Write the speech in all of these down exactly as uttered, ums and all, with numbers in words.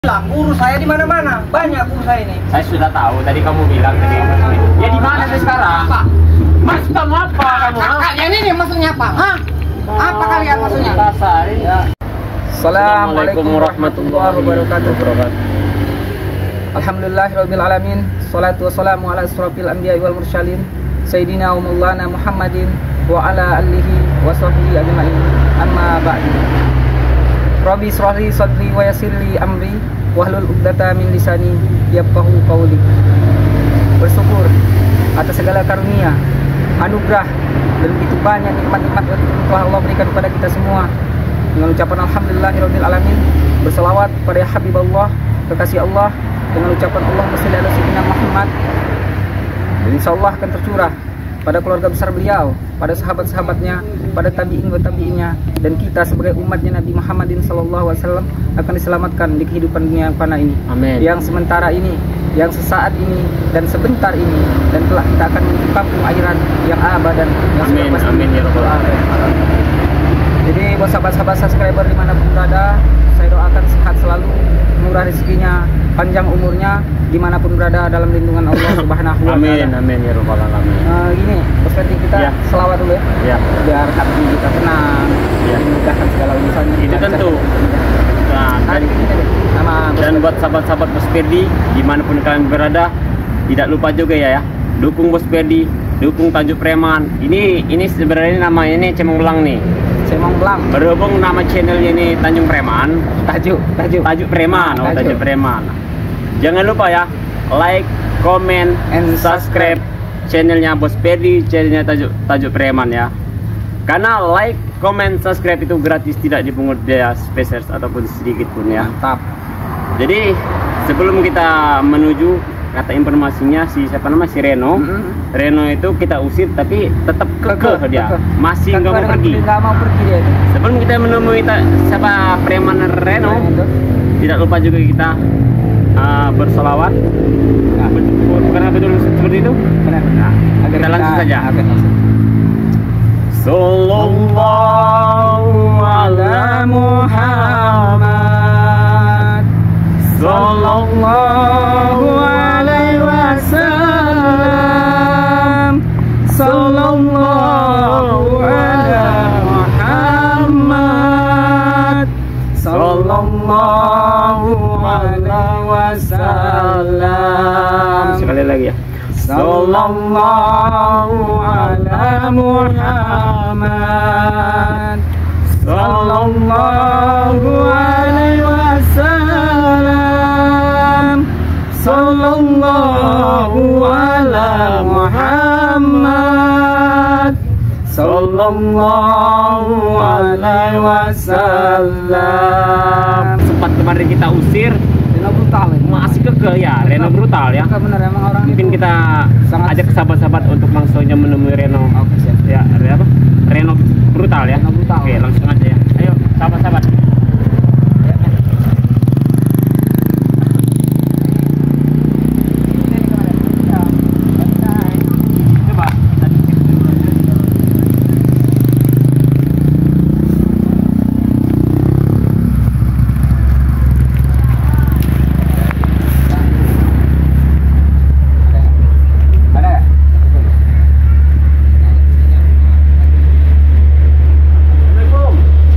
Bilang guru saya di mana-mana, banyak guru saya ini. Saya sudah tahu, tadi kamu bilang tadi. Ya di mana sih sekarang? Apa? Mas kamu apa kamu? Kalian ini maksudnya apa? Hah? Apa kalian maksudnya? Dasar ya. Assalamualaikum warahmatullahi wabarakatuh. Alhamdulillahirabbil alamin. Shalatu wassalamu ala asrofil anbiya'i wal mursalin sayyidina wa maulana Muhammadin wa ala alihi wa sahbihi ajma'in. Amma ba'du. Rabbi shrahli sadri wa yassirli amri wahlul 'uqdatam min lisani yafqahu qawli. Bersyukur atas segala karunia, anugerah dan begitu banyak nikmat-nikmat yang telah Allah berikan kepada kita semua. Dengan ucapan alhamdulillahirabbil alamin, berselawat pada Habibullah, kekasih Allah, dengan ucapan Allahumma shalli ala sayyidina Muhammad. Dan insyaallah akan tercurah pada keluarga besar beliau, pada sahabat-sahabatnya, pada tabi'in wa tabi'innya, dan kita sebagai umatnya Nabi Muhammadin sallallahu alaihi wasallam akan diselamatkan di kehidupan dunia yang fana ini. Amin. Yang sementara ini, yang sesaat ini, dan sebentar ini, dan kelak kita akan menuju kampung akhirat yang abadan. Yang Amin, pasti. amin ya rabbal alamin. Jadi buat sahabat-sahabat subscriber dimanapun berada, saya doakan sehat selalu, murah rezekinya, panjang umurnya, dimanapun berada dalam lindungan Allah Subhanahu wa Ta'ala. Amin, amin ya rabbal alamin. Nah, gini, Bos Ferdi, kita Ya. selawat dulu ya, Ya. biar hati kita tenang, Ya. dimudahkan segala urusannya. Itu tentu. Nah, Nah, dan, gini deh, nama Bos dan Ferdi. buat sahabat-sahabat Bos Ferdi dimanapun kalian berada, tidak lupa juga ya, ya dukung Bos Ferdi, dukung Tajuk Preman. Ini ini sebenarnya nama ini Cemong Belang nih. Cemong Belang, Berhubung nama channelnya ini Tanjung Preman, tajuk, tajuk, Tajuk Preman, oh Tajuk. Tajuk Preman. Jangan lupa ya, like, comment, And subscribe channelnya Bos Ferdi, channelnya Tajuk Tajuk Preman ya. Karena like, comment, subscribe itu gratis, tidak dipungut biaya spesial ataupun sedikit pun ya. mantap. Jadi sebelum kita menuju, kata informasinya si siapa nama si Reno, Mm-mm. Reno itu kita usir tapi tetap kekeh dia, kekeh. masih nggak mau Kekeh pergi. dengan nggak mau pergi dia itu. Sebelum kita menemui ta- siapa preman Reno, Itu. tidak lupa juga kita uh, bersolawat. Nah, Bukan apa betul seperti itu? benar. Nah, agar Kita langsung saja. agar langsung. Sallallahu ala Muhammad, Sallallahu alaihi wasallam, Sallallahu ala Muhammad, Sallallahu alaihi wasallam. Sekali lagi ya. Sallallahu ala Muhammad, Sallallahu alaihi wasallam, Sallallahu ala Muhammad, Sallallahu alaihi wasallam. Sempat kemarin kita usir, Reno brutal ya. masih kekeh ya, Reno brutal ya. Enggak benar emang orang Mungkin itu kita sangat- ajak sahabat-sahabat untuk langsungnya menemui Reno. Oke, siap. Ya, ada apa? Reno brutal ya. Reno brutal. Oke, langsung aja ya. Ayo, sahabat-sahabat. Ya, ya. Coba. Ada nggak? Assalamualaikum.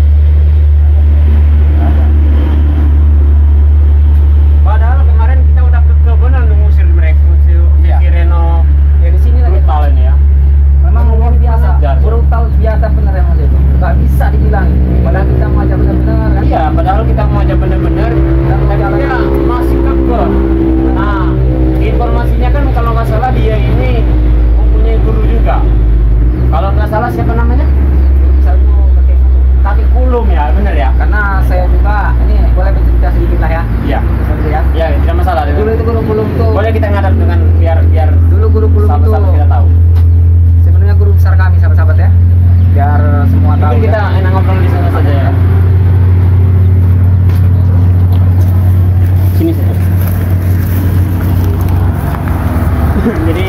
Padahal kemarin kita udah ke kebunan mengusir mereka, mengusir Iya. si Reno Ya di sini lagi. brutal ini ya. Memang luar biasa, Jar. brutal biasa bener emang itu. Gak bisa dibilang. Padahal kita mau aja bener-bener kan. Iya, padahal kita mau aja bener-bener, tapi dia masih kekeh. Nah, informasinya kan kalau nggak salah dia ini mempunyai guru juga. Kalau nggak salah siapa namanya? Satu pakai guru. Kaki Kulum ya, bener ya? Karena saya juga ini boleh bercerita sedikit lah ya. Iya. Seperti ya. Iya, tidak masalah. Dulu itu guru kulum tuh. Boleh kita ngadap dengan biar biar Dulu guru kulum itu sama-sama kita tahu. sebenarnya guru besar kami sahabat-sahabat ya. Biar semua tahu. Mungkin kita ya. enak ngobrol di sana saja ya. Sini saja. jadi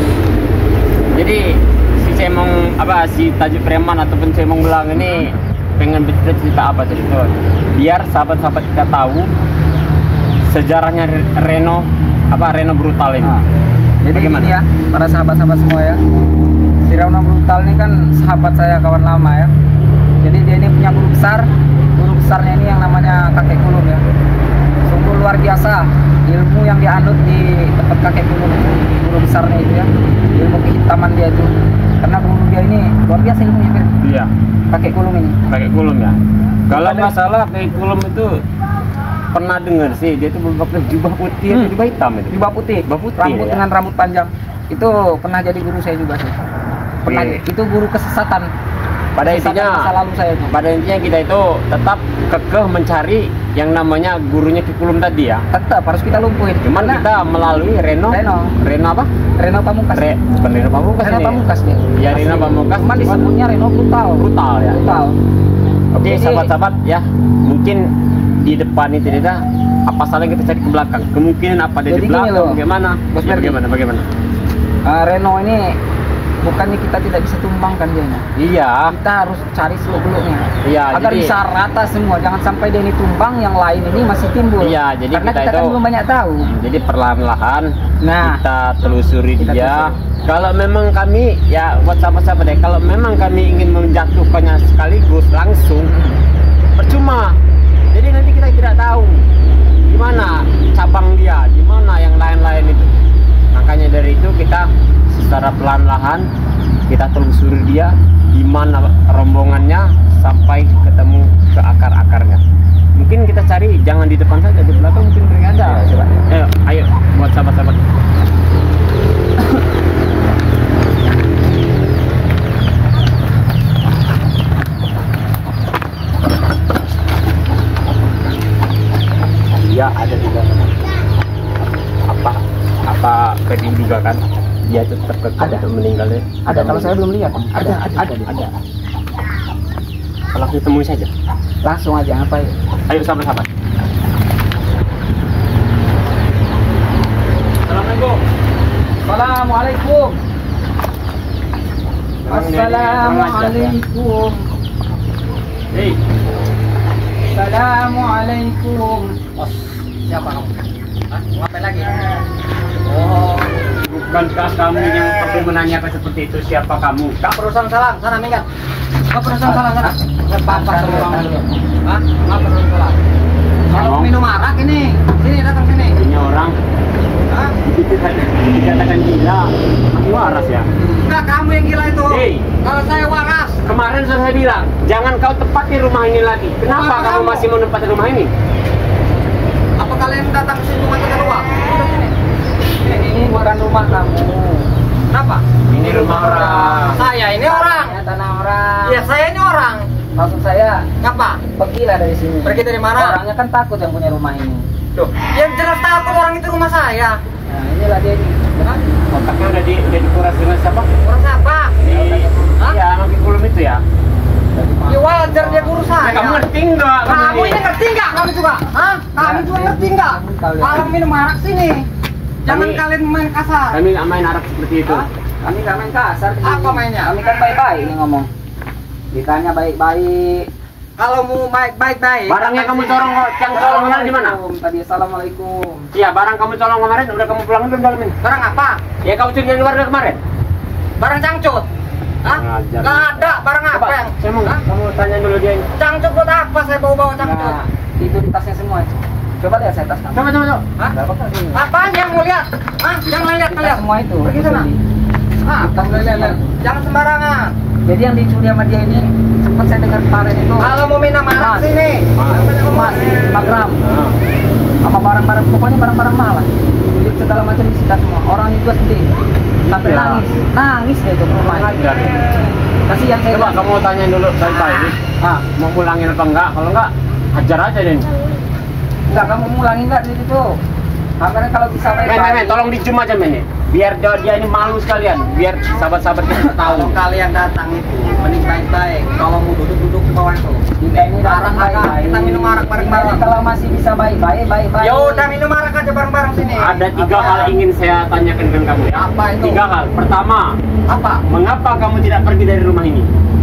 jadi si Cemong apa si Tajuk Preman ataupun Cemong Belang ini pengen bercerita apa tadi tuh? Biar sahabat-sahabat kita tahu sejarahnya Reno apa Reno Brutal ini. Nah, jadi Bagaimana? gini ya, para sahabat-sahabat semua ya. Si Reno Brutal ini kan sahabat saya, kawan lama ya. Jadi dia ini punya guru besar. Guru besarnya ini yang namanya Kakek Kulum ya. Sungguh luar biasa ilmu yang dianut di tempat Kakek Kulum itu, guru besarnya itu ya. Ilmu kehitaman dia itu. Karena guru dia ini luar biasa ilmunya, Fir. Iya. Kakek Kulum ini. Kakek Kulum ya. Kalau Ada- nggak salah Kakek Kulum itu pernah dengar sih dia itu pakai jubah putih Hmm. atau jubah hitam itu. Jubah putih, Jubah putih, rambut ya. dengan rambut panjang. Itu pernah jadi guru saya juga sih. Pernah, Oke. itu guru kesesatan. Pada Kesesatan intinya masa lalu saya itu. pada intinya kita itu tetap kekeh mencari yang namanya gurunya Ki Kulum tadi ya. Tetap harus kita lumpuhin. Cuman Karena kita melalui Reno. Reno. Reno apa? Reno Pamungkas. Re, bukan Reno Pamungkas Reno ini. Pamungkas dia. Ya Reno Asli. Pamungkas. Cuman disebutnya Reno Brutal. Brutal ya. Brutal. Oke Jadi- sahabat-sahabat ya, mungkin di depan itu tidak apa salah kita cari ke belakang. Kemungkinan apa ada Jadi di gini belakang? loh, Bagaimana? Bos Ya, Merdi. bagaimana? Bagaimana? Uh, Reno ini bukannya kita tidak bisa tumbangkan dia. Iya. Kita harus cari seluk-beluknya. Iya, Agar jadi- bisa rata semua. Jangan sampai dia ini tumbang, yang lain ini masih timbul. Iya, jadi Karena kita kita, kan itu- belum banyak tahu. Jadi perlahan-lahan Nah, kita telusuri kita dia. telusuri. Kalau memang kami ya buat sahabat-sahabat deh, kalau memang kami ingin menjatuhkannya sekaligus langsung percuma. Jadi nanti kita tidak tahu gimana cabang dia, gimana yang lain-lain itu. Makanya dari itu kita secara pelan-lahan kita telusuri dia di mana rombongannya sampai ketemu ke akar-akarnya. Mungkin kita cari jangan di depan saja, di belakang mungkin mereka ada. Ya, coba. Ayo, ayo buat sahabat-sahabat. Dia ada juga apa apa keding juga kan dia itu tetap kekeh Ada. untuk meninggalnya. ada kalau saya belum lihat. ada ada ada, ada. Kalau kita temui saja. Langsung aja ngapain? Ayo sahabat-sahabat. Assalamualaikum. Assalamualaikum. Memang dia ini kurang ajar, ya. Assalamualaikum. Hei, Assalamualaikum. Oh, siapa kamu? Hah? Ngapain lagi? Oh, bukankah kamu yang perlu menanyakan seperti itu siapa kamu? Kak perusahaan salam, sana minggat. Kak perusahaan salam sana. Saya papa sama orang dulu. Hah? Kak perusahaan salam. Kalau Ngomong. minum arak ini, sini datang sini. Ini orang Hah? dikatakan gila, masih waras ya. Enggak, kamu yang gila itu. Hei. Kalau saya waras. Kemarin sudah saya bilang, jangan kau tempati rumah ini lagi. Kenapa Kenapa kamu kamu? masih mau tempati rumah ini? Apa kalian datang ke sini cuma tekan uang? Udah sini. Ini bukan rumah kamu. Kenapa? Ini rumah orang. Saya ini orang. Ya, tanah orang. Iya, saya ini orang. Maksud saya, apa? Pergilah dari sini. Pergi dari mana? Orangnya kan takut yang punya rumah ini. Tuh. Yang jelas takut orang itu rumah saya. Nah, inilah dia ini. Benar? Otaknya udah di udah dikuras dengan siapa? Orang siapa? Di, Hah? ya, anak Ki Kulum itu ya. Ya wajar dia guru saya. Kamu ngerti enggak? Kamu ini ngerti nggak? Kamu juga? Hah? Kamu juga ngerti nggak? Kalau minum arak sini, jangan Kami- kalian main kasar. Kami nggak main arak seperti itu. Hah? Kami nggak main kasar. Apa mainnya? Kami kan baik-baik ini ngomong. Ditanya baik-baik. Kalau mau baik-baik. Barangnya kamu corong kok, yang colong kemarin di mana? Tadi assalamualaikum. Iya, barang kamu colong kemarin udah kamu pulangin belum dalam ini? Barang apa? Ya kamu curi dari luar dari kemarin. Barang cangcut. Hah? Ngajar. Nggak ada. Barang apa Coba, yang? saya mau Hah? kamu tanya dulu dia ini. Cangcut buat apa saya bawa-bawa cangcut? Nah, itu di tasnya semua. Coba lihat saya tas kamu. Coba coba coba. Hah? Apaan yang mau lihat? Hah? Jangan lihat Kita kalian. semua itu. Pergi sana. Ah, Kita lihat. jangan sembarangan. Jadi yang dicuri sama dia ini sempat saya dengar kemarin itu. Kalau mau minum arak sini. Emas lima gram. Nah. Sama barang-barang pokoknya barang-barang mahal lah. Duit segala macam disita semua. Orang itu sendiri. Sampai Ya. nangis. Nangis dia itu ke rumah. Ngajar. Kasihan saya. Coba kamu tanya dulu baik-baik. Ah, Mau pulangin apa enggak? Kalau enggak, hajar aja deh. enggak kamu mulangin enggak di situ? Karena kalau bisa Men, men, men, baik-baik. tolong di zoom aja men ya. Biar dia, dia ini malu sekalian. Biar sahabat-sahabat kita tahu. Kalau kalian datang itu mending baik-baik. Kalau mau duduk-duduk di bawah itu. Kita ini Arak, baik-baik. Kita minum arak bareng-bareng. Kalau masih bisa baik-baik, baik-baik. Ya udah minum arak aja bareng-bareng sini. Ada tiga Apa? hal ingin saya tanyakan dengan kamu ya. Apa itu? Tiga hal. Pertama, Apa? mengapa kamu tidak pergi dari rumah ini?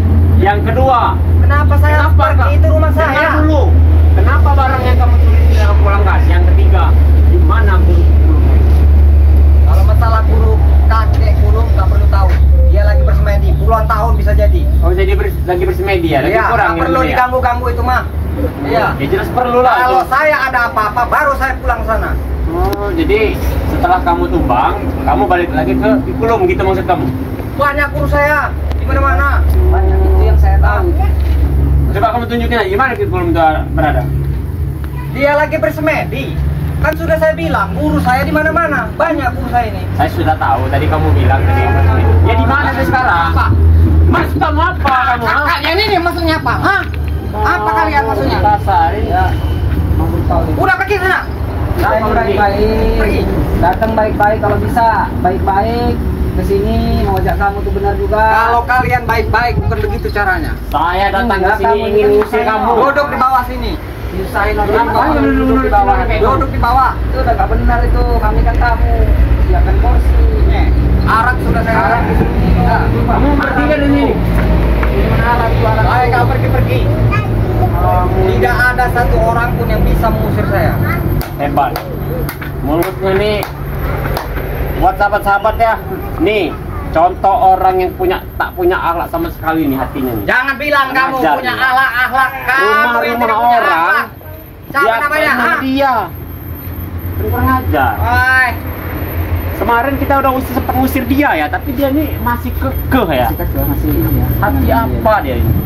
Yang kedua, Kenapa saya harus kenapa pergi? Itu rumah Dengar saya. dulu. Kenapa barang yang kamu curi tidak kamu pulangkan? Yang ketiga, di mana guru-gurumu? Kalau masalah guru kakek guru nggak perlu tahu. Dia lagi bersemedi puluhan tahun bisa jadi. Oh, jadi ber- lagi bersemedi ya? Lagi Iya, kurang nggak perlu ilmunya? diganggu-ganggu itu mah. Iya. Ya jelas perlu lah. Kalau itu. saya ada apa-apa baru saya pulang sana. Oh, jadi setelah kamu tumbang, kamu balik lagi ke Pikulum gitu maksud kamu? Banyak guru saya di mana-mana. Banyak itu yang saya tahu. Coba kamu tunjukin aja, gimana Pikulum itu berada? Dia lagi bersemedi. Kan sudah saya bilang, guru saya di mana-mana. Banyak guru saya ini. Saya sudah tahu, tadi kamu bilang tadi bersemedi. Ya di mana sih sekarang? Apa? Maksud kamu apa kamu? ha? Kalian ini maksudnya apa? Hah? Apa kalian maksudnya? Kasarin. Ya, mau beritahu nih. Udah pergi sana. Datang Pergi. baik-baik, datang baik-baik kalau bisa, baik-baik ke sini mau ajak kamu tuh benar juga. Kalau kalian baik-baik bukan begitu caranya. Saya datang ke Enggak, sini kamu ingin ini ngusir saya. kamu. Duduk di bawah sini. Nyusahin orang Kenapa kamu kamu duduk di bawah. kayak gitu? Duduk di bawah. Itu udah gak benar itu, kami kan tamu. Siapkan kursi. Nih, arak sudah saya arak di sini. Nah, Kamu bertiga di sini. Ini mana alat itu alat? saya nggak pergi-pergi. Tidak ada satu orang pun yang bisa mengusir saya. Hebat. Mulutnya nih buat sahabat-sahabat ya. Nih, contoh orang yang punya tak punya akhlak sama sekali nih hatinya nih. Jangan bilang kamu Ajar punya nih. akhlak-akhlak. Kamu yang Rumah-rumah tidak punya orang akhlak. Siapa dia namanya? pernah Hah? dia. Kan kurang ajar. Hai, Kemarin kita udah usir, sempat ngusir dia ya, tapi dia nih masih kekeh ya. Masih kecil, masih ini ya. Hati apa dia ini?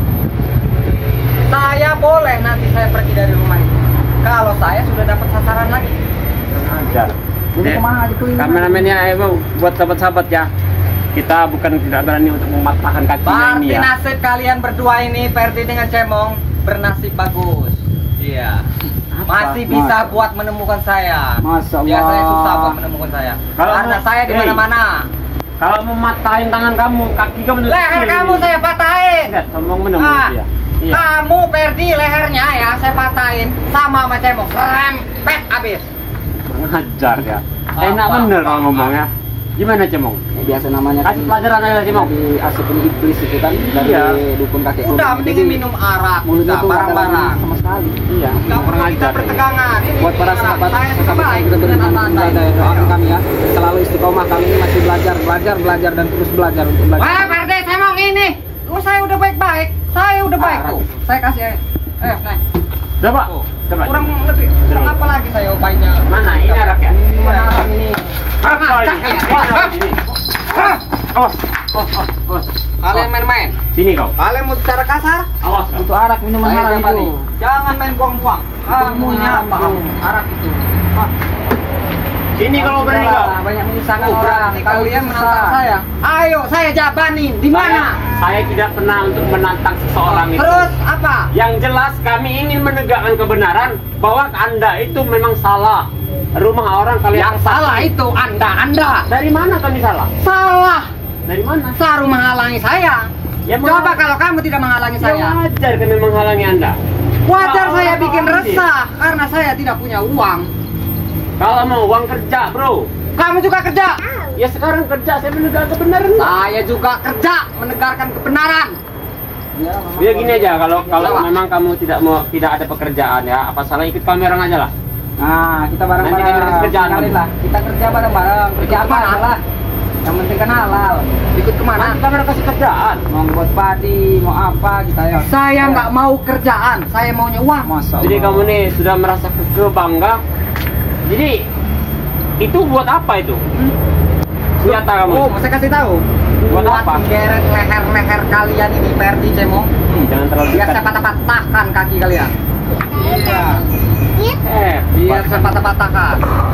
saya boleh nanti saya pergi dari rumah ini. Kalau saya sudah dapat sasaran lagi. Kurang ajar. Ini kemana aja tuh? Kameramennya emang buat sahabat-sahabat ya. Kita bukan tidak berani untuk mematahkan kakinya Berarti ini ya. nasib kalian berdua ini, Ferdi dengan Cemong, bernasib bagus. Iya. Masih Mas. bisa buat menemukan saya. Masya Allah. Biasanya susah buat menemukan saya. Kalau Karena mau- saya di Hei. mana-mana. Kalau mematahin tangan kamu, kaki kamu Leher kamu saya patahin. Lihat, sombong bener Ah, mulut dia. Iya. Kamu Ferdi lehernya ya saya patahin sama sama Cemong. Serempet abis. Kurang ajar ya. Apa, Enak bener apa, kalau ngomongnya. Gimana Cemong? Ini biasa namanya Kasih pelajaran aja Cemong. Dari asupin iblis itu kan dari Iya. dukun kakek Udah guru. mending Jadi, minum arak, mulutnya udah tuh nggak ada barang-barang. lagi sama sekali. Iya. Nggak Kurang perlu kita ajar. bertegangan. Ini Buat para minum sahabat, arak. Saya suka sahabat baik kita dengan beriman anda-anda menjaga ini. doakan kami ya. Selalu istiqomah, kami ini masih belajar, belajar, belajar dan terus belajar untuk belajar. Wah, Ferdi, Cemong ini. Oh, saya udah baik-baik. Saya udah baik Ah, tuh. Saya kasih aja. Eh, nah. Coba. Tuh. Coba. Kurang lebih. Kurang apa lagi saya baiknya? Mana ini arak ya? Ini mana arak ini? Apa Ah, ini? cak ya. Ini arak ini. Awas. Oh, oh, oh. Kalian main-main. Sini kau. Kalian mau bicara kasar? Awas. kau. Untuk arak minuman Saya haram tiap hari. itu. Jangan main buang-buang. Kamunya Haram apa itu. kamu? Arak itu. Ah, Sini kalau berani kau. Sudahlah, banyak menyusahkan oh, orang. berarti Tahu kalian susah. menantang saya. Ayo, saya jabanin. Di mana? Saya, saya tidak pernah untuk menantang seseorang itu. Terus apa? Yang jelas kami ingin menegakkan kebenaran bahwa Anda itu memang salah. Rumah orang kalian Yang salah itu Anda, Anda. Dari mana kami salah? Salah. Dari mana? Selalu menghalangi saya. Ya, Coba menghalangi. kalau kamu tidak menghalangi Ya saya. wajar kami menghalangi Anda. Wajar Kalau saya mau bikin nanti. resah karena saya tidak punya uang. Kalau mau uang kerja, bro. Kamu juga kerja. Ya sekarang kerja saya menegakkan kebenaran. Saya juga kerja menegarkan kebenaran. Ya, memang Ya gini aja, kalau kalau Apa? memang kamu tidak mau tidak ada pekerjaan ya, apa salah ikut kami orang aja lah. Nah, kita Nanti bareng-bareng. kita kasih kerjaan. Tinggalin lah. Kita kerja bareng-bareng. Kerja Ikut apa kemana? aja lah. Yang penting kan halal. Ikut kemana? Nanti kami kasih kerjaan. Mau buat padi, mau apa kita ya. Saya nggak mau kerjaan. Saya maunya uang. Masya Allah. Jadi kamu nih sudah merasa ke bangga. Jadi itu buat apa itu? Senjata kamu. Oh, saya kasih tahu. Buat apa? Geret leher-leher kalian ini, Ferdi Cemong. Hmm, jangan terlalu Biar dekat. saya patah-patahkan kaki kalian. Iya. Eh, Biar saya patah-patahkan.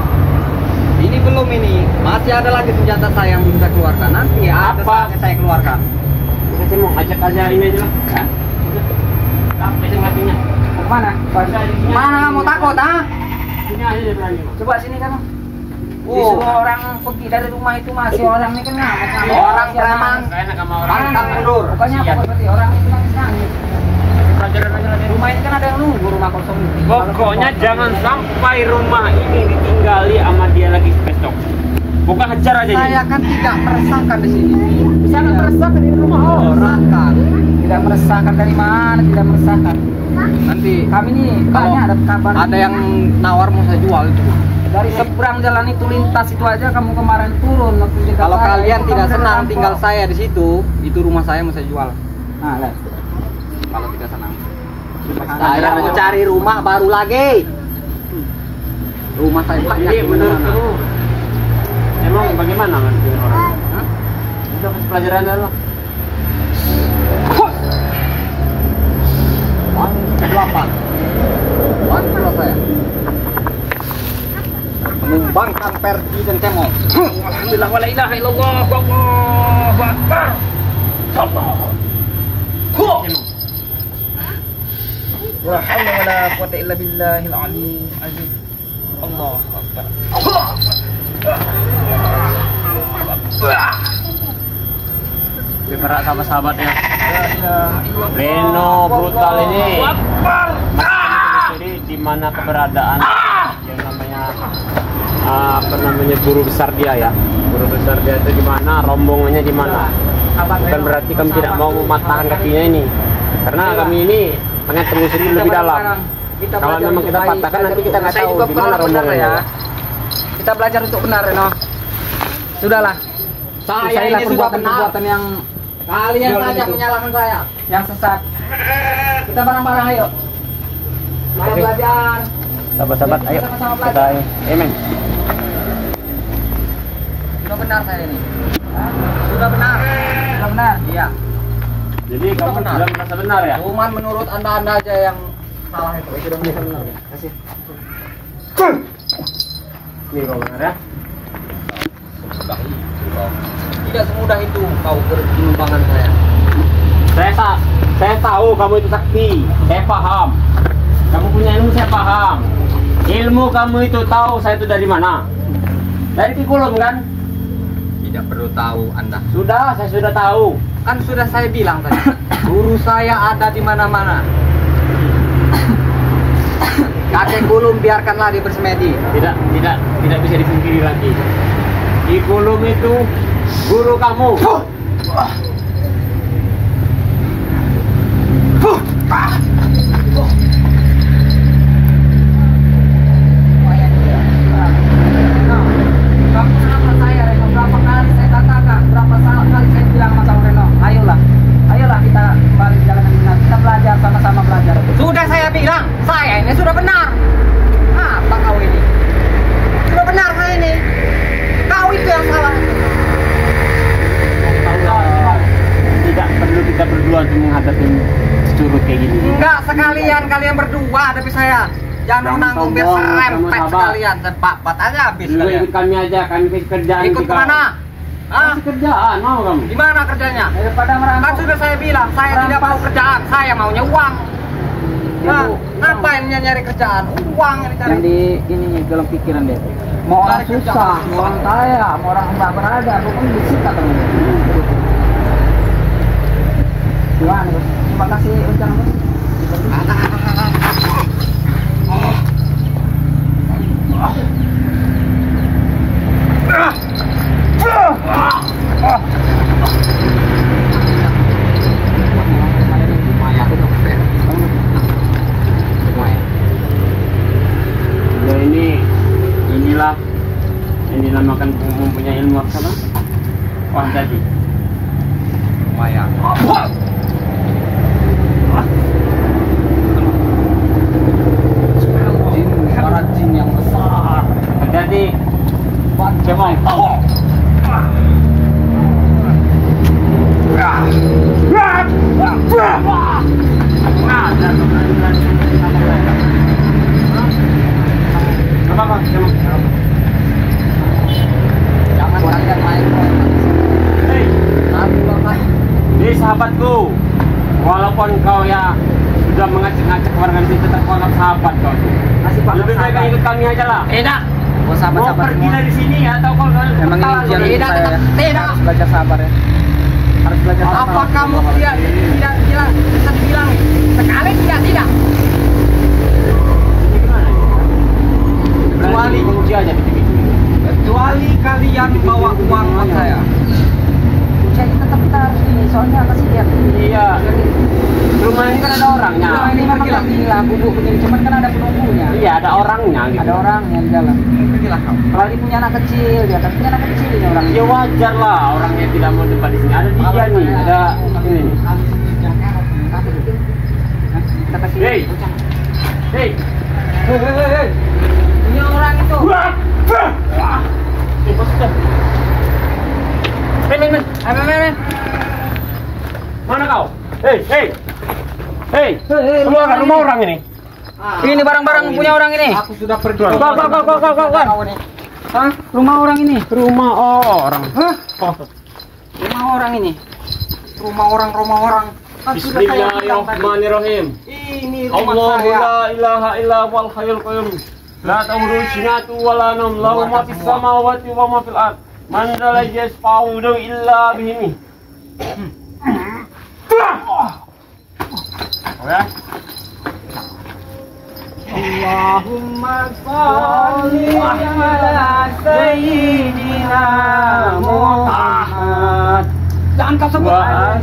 Ini belum ini. Masih ada lagi senjata saya yang belum saya keluarkan. Nanti ada Apa? saatnya saya keluarkan. Saya mau ajak aja ini aja lah. Hah? Tak, pegang kakinya. Mau kemana? Mana kamu takut, ah? Sini aja dia berani. Coba sini kan. Oh. Disuruh orang pergi dari rumah itu masih orang ini kan nangis. nangis. Orang Masih preman. nangis. Gak enak sama orang. Pantang mundur. Bukannya apa Kasihan. berarti orang itu nangis nangis. Pelajaran aja lah. Rumah ini kan ada yang nunggu rumah kosong ini. Pokoknya jangan sampai rumah ini ditinggali sama dia lagi besok. Bukan hajar aja. Saya kan tidak meresahkan di sini. Bisa nggak meresahkan di rumah orang? Meresahkan. Tidak meresahkan dari mana? Tidak meresahkan. Nanti Kami nih kalau banyak ada kabar. ada yang nawar mau saya jual itu. Dari seberang jalan itu lintas itu aja kamu kemarin turun waktu di Kalau Jakarta. kalian Itu tidak kamu senang dari tinggal Lampung. saya di situ, itu rumah saya mau saya jual. Nah, lihat. Kalau tidak senang. Nah, Saya mau cari rumah baru lagi. Rumah saya banyak. Jadi di menurut mana-mana. kamu emang bagaimana ngadepin orang? Hah? Udah kasih pelajaran lo. Wan delapan. Wan pula saya. Menumbangkan Perdi dan Kemong. Alhamdulillah wala ilaha illallah wallahu akbar. Allah. Wa haula wala quwwata illa billahil aliyyil azim. Allahu akbar. Bergerak sama sahabatnya. La ilaha illallah. Reno brutal ini. Allahu akbar. Jadi di mana keberadaan yang namanya uh, apa namanya guru besar dia ya. Guru besar dia itu di mana, rombongannya di mana. Bukan berarti kami tidak mau mematahkan kakinya ini. Karena kami ini pengen telusuri lebih dalam. Kalau memang kita patahkan nanti kita nggak tahu di mana rombongannya. ya. Kita belajar untuk benar, Reno. Sudahlah. Saya Usailah ini sudah benar. perbuatan-perbuatan yang Kalian Jual saja itu. menyalahkan saya. yang sesat. Kita bareng-bareng ayo. Mari Oke. belajar. Sahabat-sahabat, ayo Sama-sama kita belajar. amen. Sudah benar saya ini. Hah? Sudah benar. Sudah benar? Iya. Jadi kamu benar. sudah merasa benar ya? Cuman menurut anda-anda aja yang salah itu. Sudah bisa benar. Kasih. Nih kalau benar ya. Tidak semudah itu kau berjumpangan saya. Saya tak, saya tahu kamu itu sakti. Saya paham. Kamu punya ilmu, saya paham. Ilmu kamu itu tahu saya itu dari mana? Dari Pikulum kan? Tidak perlu tahu anda. Sudah, saya sudah tahu. Kan sudah saya bilang tadi. Guru saya ada di mana-mana. Kakek Kulum biarkanlah dia bersemedi. Tidak, tidak, tidak bisa dipungkiri lagi. Pikulum itu guru kamu. Kamu kenapa saya, Reno? Berapa kali saya katakan, berapa kali saya bilang sama kamu, Reno? Ayolah, ayolah kita kembali jalan yang benar. Kita belajar sama-sama belajar. Sudah saya bilang, saya ini sudah benar. Apa kau ini? Sudah benar saya ini. Kau itu yang salah. Tidak perlu kita berdua untuk menghadapi curut kayak gini. Enggak sekalian kalian berdua tapi saya. Jangan Kamu nanggung biar sombong, kamu serempet sabar. sekalian. Sepak-pat aja habis Juga kalian. ikut kami aja, kami kasih kerjaan. Ikut nanti kemana? kau. Hah? Kasih kerjaan, mau kamu? Di mana kerjanya? Daripada Kan merampok. sudah saya bilang, saya tidak mau kerjaan, saya maunya uang. Nah, Ibu. ngapain nyari kerjaan? Uang yang dicari. Yang di ini dalam pikiran dia. Mau orang Cari kerja. susah, mau orang kaya, mau orang tak berada, pokoknya disikat kamu. Gimana, Bos? Terima kasih ucapan, Bos. Ya ini, inilah yang dinamakan mempunyai ilmu apa sama? Wah tadi. Lumayan. Jin, para jin yang besar. Hati-hati. Cemong. Apa-apa, Cemong. Jangan kalian main. Hei, Aku bakal ini sahabatku. Walaupun kau ya sudah mengacak-ngacak warga di sini, tetap kau anggap sahabat kau. Masih Pak Lebih baik kau ikut kami aja lah. tidak. Buat Mau sahabat-sahabat pergi semua. dari sini atau kau Emang ini bertahan ujian di hidup Tidak, saya. tetap tidak. Harus belajar sabar ya. Harus belajar sabar. Apa kamu tidak tidak bilang bisa bilang sekali tidak tidak. Ini gimana? Kecuali uji aja di T V. Kecuali kalian bawa uang buat saya? Jadi tetap kita harus ini, soalnya kasih lihat. Iya. Rumah ini kan ada orangnya. Nah, ini memang lagi lah bubuk begini, cuman kan ada penunggunya. Iya, ada orangnya gitu. Ada orangnya di dalam. Pergilah kau. Kalau dia punya anak kecil, dia kan punya anak kecil ini orang. Ya wajar lah orangnya tidak mau tempat di sini. Ada dia nih, ada ini. Kita kasih. Hei. Hei. Hei, hei, hei. Punya orang itu. Wah. Wah. Eh, maksudnya. Men, men, men. Ayo, men, men. Mana kau? Hei, hei. Hei. Keluar kan rumah orang ini. Ini barang-barang punya orang ini. Aku sudah pergi. Kau, kau, kau, kau, kau, kau, kau. Hah? Rumah orang ini. Rumah orang. Hah? Oh. Rumah orang ini. Rumah orang, rumah orang. Kan sudah saya bilang tadi. Bismillahirrahmanirrahim. Ini rumah Allahu saya. la ilaha illa huwal hayyul qayyum. La ta'khudhuhu sinatun wa la nawm. Lahu ma fis samawati wa ma fil ard. Man la yasfa'u illa bihi. Oke. Allahumma sholli ala sayyidina Muhammad. Jangan kau sebut. Wa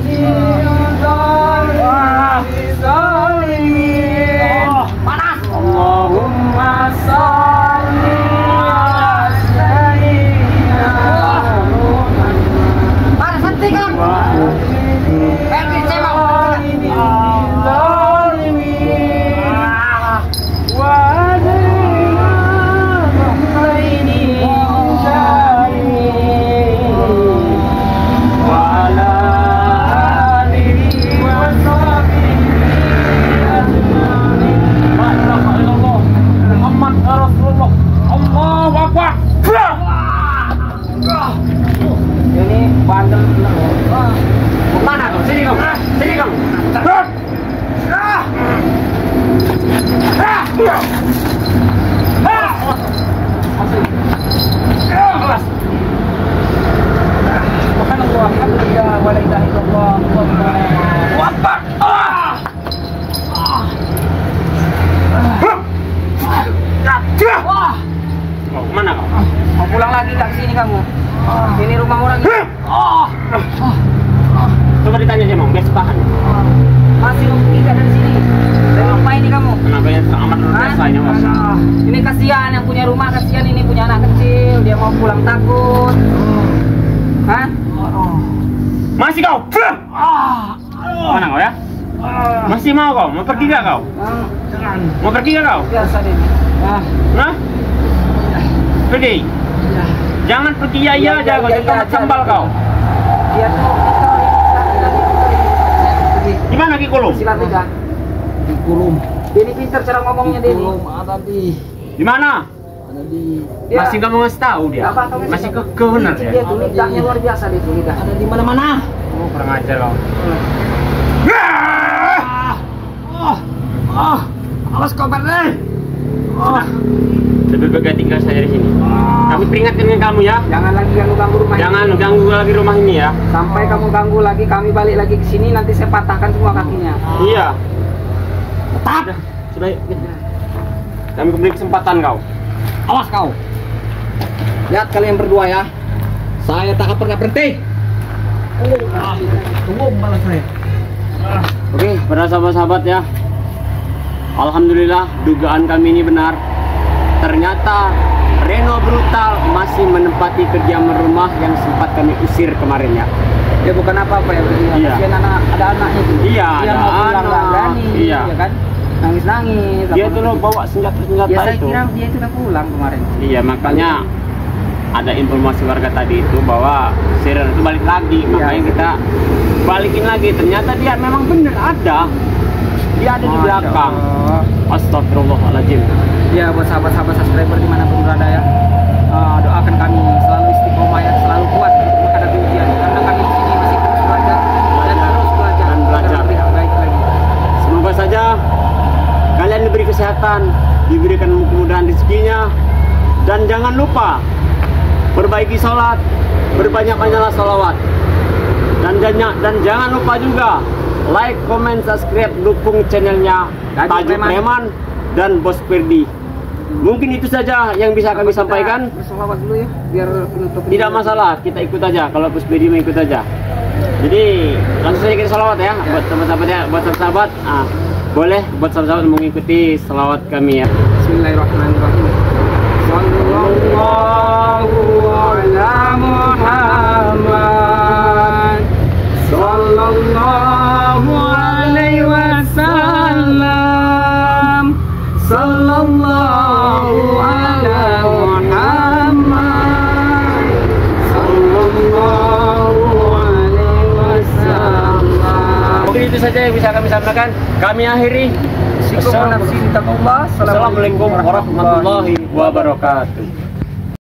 Panas. Allahumma sholli ala sayyidina Muhammad. Panas henti kan? Pergi cebok. Ini bandel bener. Mana kau? Sini kau. Sini kau. Subhanallah, alhamdulillah, wa la ilaha illallah, Allahu akbar. Wah, Kau mana kau? mau pulang lagi nggak kesini kamu? Ini rumah orang. Coba ditanya dia mau, biar sepahan. Masih tidak dari sini. Dari rumah ini kamu? Kenapa ya amat luar biasa ini mas? Ah, ini kasihan yang punya rumah, kasihan ini punya anak kecil, dia mau pulang takut. Hah? Masih kau? Mana kau ya? Masih mau kau? Mau pergi gak kau? Jangan. Mau pergi gak kau? Biasa deh. Ah, Hah? Pergi? Jangan pergi ya ya aja, kau Ya, ya, jangan ya, sambal ya. kau. dia tuh kita pergi. Gimana Ki Kulum? Silat tiga. Dikurung. Ini pintar cara ngomongnya dia ini. Dikurung ada di. Di mana? Ada di. Ya. Masih nggak mau ngasih tahu dia? Nggak apa-apa, ngasih Masih tahu. keke bener Dia ya? tuh lidahnya luar biasa dia tuh lidah. Ada di mana-mana. Oh kurang ajar kau. Oh, oh, awas kau berdeh. Oh, Lebih baik tinggal saja di sini. Kami peringatkan dengan kamu ya. Jangan lagi ganggu-ganggu rumah Jangan ini. ganggu lagi rumah ini ya. Sampai kamu ganggu lagi, kami balik lagi ke sini, nanti saya patahkan semua kakinya. Iya. tetap. Sudah, sudah. yuk. Kami beri kesempatan kau. Awas kau. Lihat kalian berdua ya. Saya tak akan pernah berhenti. Oh, tunggu balas saya. Oke, para sahabat-sahabat ya. Alhamdulillah dugaan kami ini benar. Ternyata Reno Brutal masih menempati kediaman rumah yang sempat kami usir kemarin ya. Ya bukan apa-apa ya, berarti. Iya. Kasihan anak, ada anaknya tuh. Iya, Dia ada mau pulang anak. nggak berani, Iya. ya kan? Nangis-nangis. Dia apa- tuh loh bawa senjata-senjata Ya saya itu. kira dia itu udah pulang kemarin. Iya, makanya ada informasi warga tadi itu bahwa Siren itu balik lagi, Iya. makanya kita balikin lagi. Ternyata dia memang benar ada. Dia ada di Masya belakang. Allah. Astagfirullahaladzim. Ya buat sahabat-sahabat subscriber dimanapun berada ya, uh, doakan kami selalu istiqomah ya, selalu kuat untuk menghadapi ujian. Karena kami di sini masih terus belajar dan terus belajar Dan belajar. agar lebih baik lagi. Semoga saja kalian diberi kesehatan, diberikan kemudahan rezekinya, dan jangan lupa perbaiki sholat, berbanyak-banyaklah sholawat, dan, dan dan jangan lupa juga like, comment, subscribe, dukung channelnya Tajuk Tajuk Preman. Preman dan Bos Perdi. Mungkin itu saja yang bisa kami sampaikan. Bersolawat dulu ya, biar penutup. Tidak masalah, kita ikut aja. Kalau Puspedi mau ikut aja. Jadi langsung saja kita salawat ya, buat teman-teman ya, buat sahabat-sahabat. Ah, boleh buat sahabat-sahabat mengikuti salawat kami ya. Bismillahirrahmanirrahim. Sallallahu ala Muhammad. Sallallahu alaihi wasallam. Sallallahu ala Muhammad. Sallallahu alaihi wasallam. Mungkin itu saja yang bisa kami sampaikan. Kami akhiri. Assalamualaikum warahmatullahi wabarakatuh. Assalamualaikum warahmatullahi wabarakatuh.